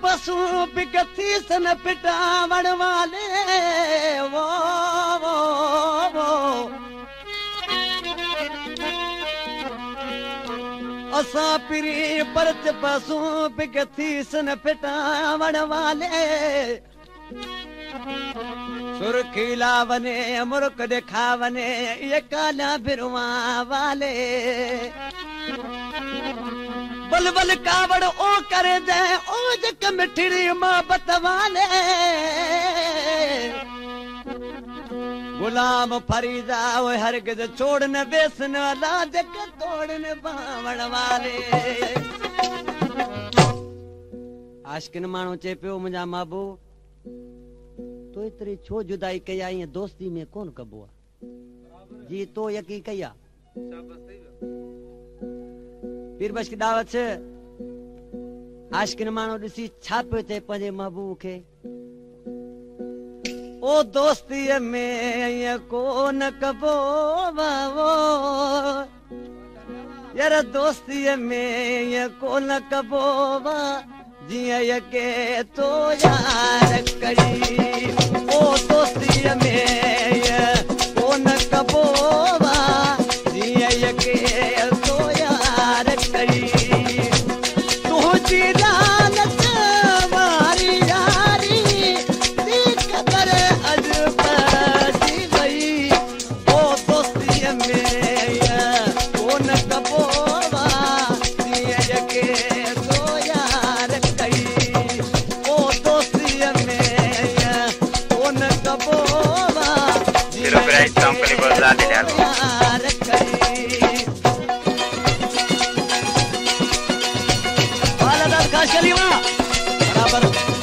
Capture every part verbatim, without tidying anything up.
पशु बिकथी सन पिटावण वाले वो वो वो असा पिरी परच पशु बिकथी सन पिटावण वाले सुरखीला वने मुर्ख दिखावने ये काला बिरवा वाले बल बल कावड़ ओ करे दे ओ जक मिठड़ी मोहब्बत वाले गुलाम फरीदा ओ हरगिज छोड़न बेसन वाला जक तोड़न बावण वाले आशिकिन माण्हू चए पियो मुंहिंजा महबूब तो इतरी छो जुदाई कया ये दोस्ती में कौन कबो जी तो यकी कया पीरबश की दावत से आशिकिन मानो दिसी छापे थे पंजे महबूब के ओ दोस्ती में ये कौन कबो वो यार दोस्ती में ये कौन कबो जिया यके तो यार करी ओ दोस्ती में ये कौन कबो जिया यके तो यार करी तू जी लालच मारी यारी देख कर अजब जी गई ओ दोस्ती में ये कौन कबो जिया यके तो यार करी ओ दोस्ती में ये कौन कबो Pero pero ahí está un película de algo. यार करी बालादार का शरीवा बराबर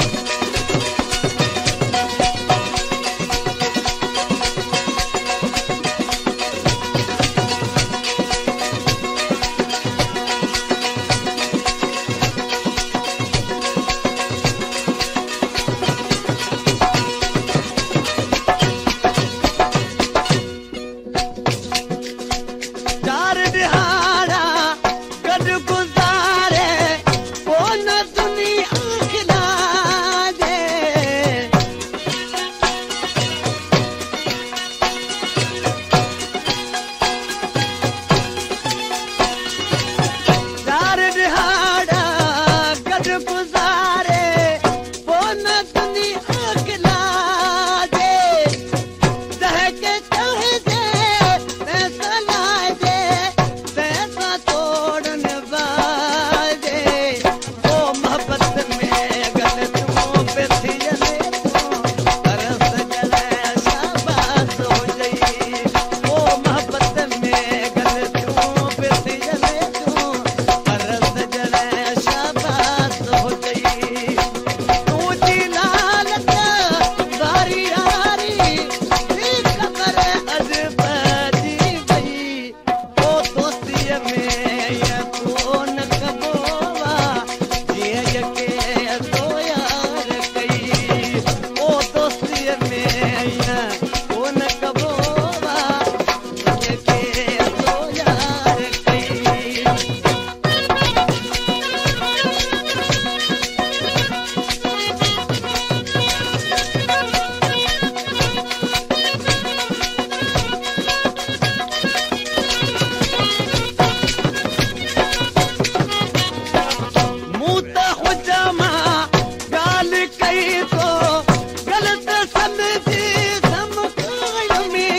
चार दिहाड़ा गड गुजारे कौन दुनिया खिला दे चार दिहाड़ा गड गुजारे कौन दुनिया खिला दे दहके चाहे दे पैसा लाए दे पैसा तोड़न बाजे ओ मोहब्बत में गलत मुंह पे थी जले तो तरस जले शाबाश हो गई ओ मोहब्बत में गलत मुंह पे थी जले तो तरस जले शाबाश हो गई तू जी लालच बारी यारी देख कर अजब जी गई ओ दोस्ती में ये कौन कबो ये यके तो यार कई ओ दोस्ती में ये कौन कबो यके तो यार कई मुँह हो जमा गाल कई तो गलत समझी धमकाय में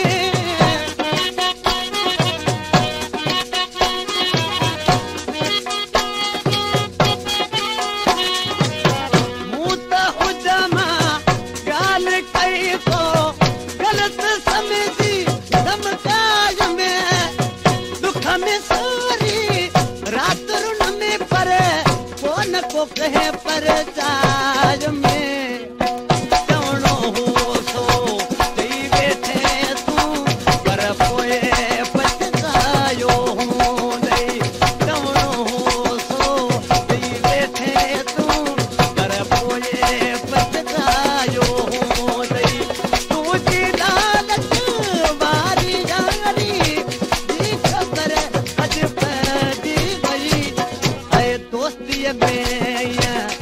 मुँह हो जमा गाल कई तो गलत समझी धमकाय में दुख में सारी रात रुन में पर कौन को कहे पर जाज में जवनो हो सो जई बैठे तू पर पोए पछतायो हूं नहीं जवनो हो सो जई बैठे तू पर पोए पछतायो हूं नहीं तू जी लालच मारी यारी देख कर अजब जी गई ऐ दोस्ती में ये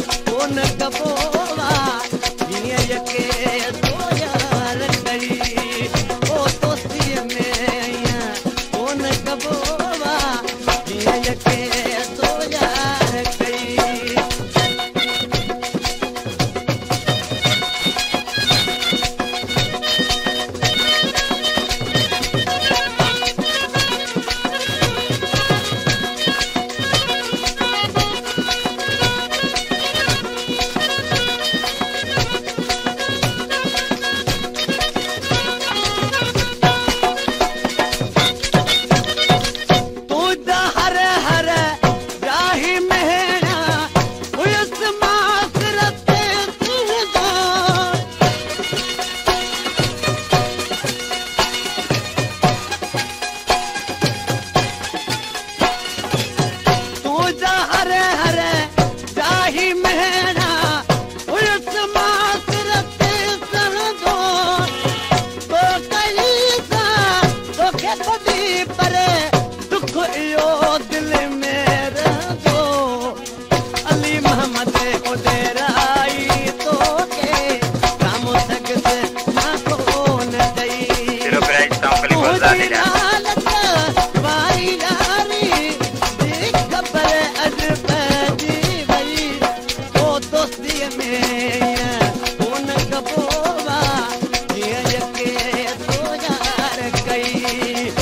कोन कबोवा जीअं यके तो यार कई ओ दोस्ती में कोन कबोवा जीअं यके तो यार कई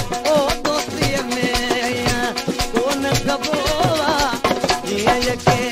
कबोवा जीअं यके